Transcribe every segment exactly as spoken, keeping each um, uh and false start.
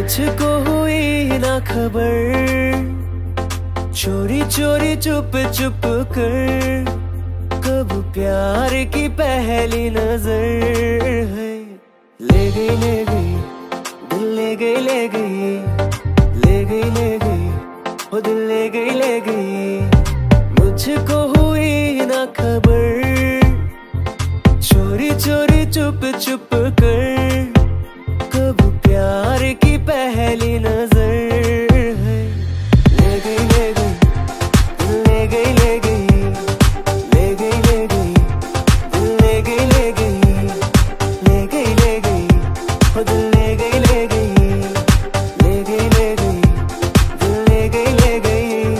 मुझको हुई ना खबर, चोरी चोरी चुप चुप कर, कब प्यार की पहली नजर है। ले गई ले गई दिल, ले गई ले गई, ले गई ले गई वो दिल, ले गई ले गई। मुझको हुई ना खबर, चोरी चोरी चुप चुप कर, कब प्यार की पहली नजर है। ले गई ले गई दिल, ले गई ले गई, ले गई ले गई दिल, ले गई ले गई, ले गई ले गई वो दिल, ले गई ले गई, ले गई ले गई दिल, ले गई ले गई।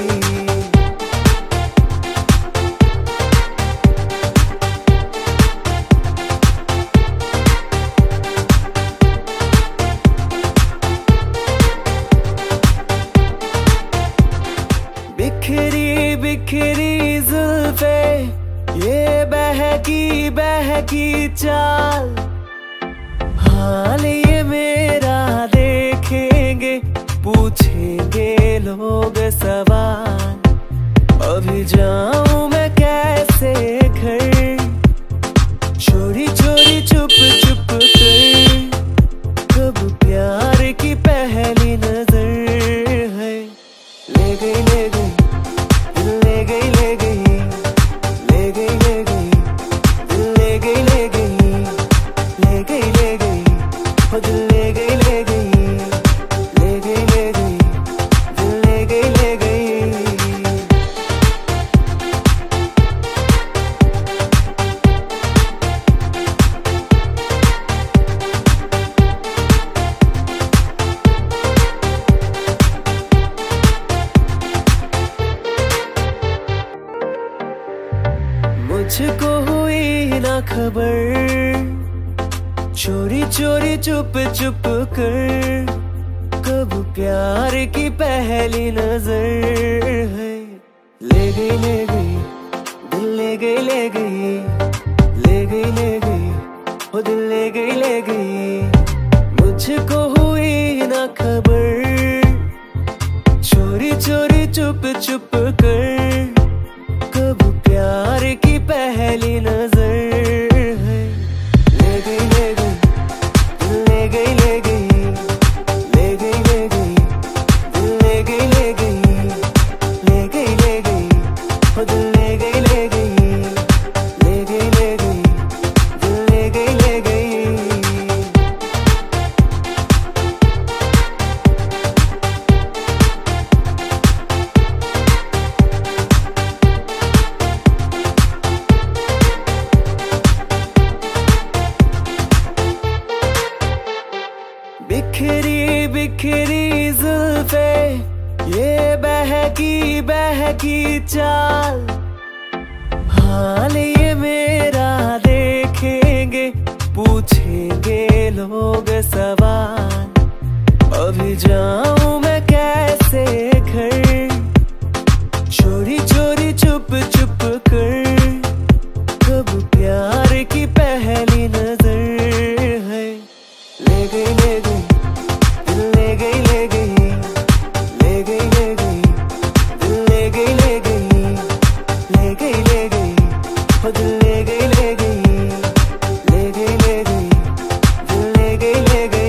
बिखरी बिखरी जुल्फे, ये बहकी बहकी चाल, हाल ये मेरा देखेंगे, पूछेंगे लोग सवाल। अभी जाऊं मैं कैसे घर, चोरी चोरी चुप चुप कर, कब प्यार की पहली नजर है। ले गई ले गई दिल, ले गई ले गई, ले गई ले गई दिल, ले गई ले गई, ले गई ले गई वो दिल, ले गई ले गई, ले गई ले गई दिल, ले गई ले गई। मुझको हुई ना खबर, चोरी चोरी चुप चुप कर, कब प्यार की पहली नजर है। ले गई ले गई दिल, ले गई ले गई, ले गई ले गई वो दिल, ले गई ले गई। मुझको हुई ना खबर, चोरी चोरी चुप चुप कर, कब प्यार की पहली नजर है। ले गई ले गई दिल, ले गई ले गई, ले गई ले गई दिल, ले गई ले गई, ले गई ले गई वो दिल, ले गई ले गई, ले गई ले गई दिल, ले गई ले गई। बिखरी बिखरी जुल्फे, ये बहकी बहकी चाल, हाल ये मेरा देखेंगे, पूछेंगे लोग सवाल। अभी जाऊं मैं कैसे घर, चोरी चोरी चुप चुप कर, कब प्यार की पहली नजर है। ले गई ले गई दिल, ले गई ले गई, ले गई ले गई दिल, ले गई ले गई, ले गई ले गई वो दिल, ले गई ले गई, ले गई ले गई दिल, ले गई ले गई।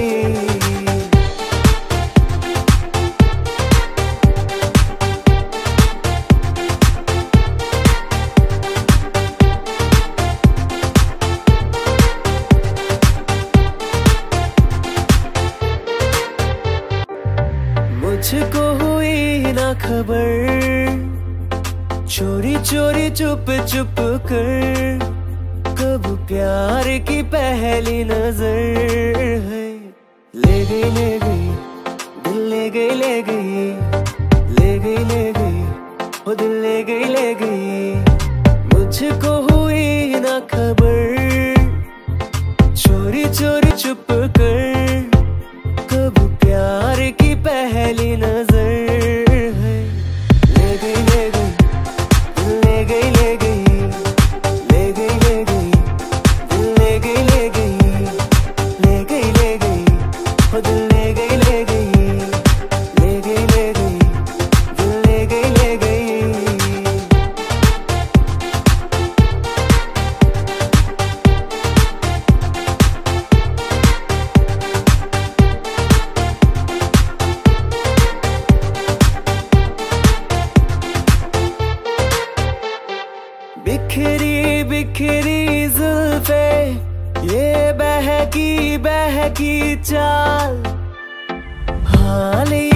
मुझको हुई ना खबर, चोरी चोरी चुप चुप कर, कब प्यार की पहली नजर है। ले गई ले गई दिल, ले गई ले गई, ले गई ले गई वो दिल, ले गई ले गई। मुझको हुई ना खबर, चोरी चोरी चुप कर, कब प्यार की पहली नजर है। ले गई ले गई दिल, ले गई ले गई, ले गई ले गई दिल, ले गई ले गई, ले गई ले गई वो दिल, ले गई ले गई। बिखरी बिखरी जुल्फे, ये बहकी बहकी चाल, हाल